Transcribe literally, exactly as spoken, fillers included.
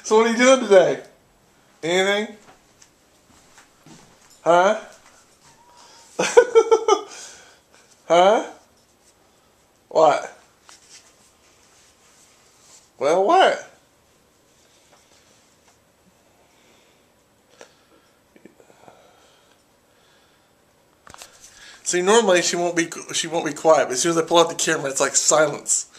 So what are you doing today? Anything? Huh? Huh? What? Well, what? See, normally she won't be she won't be quiet, but as soon as I pull out the camera, it's like silence.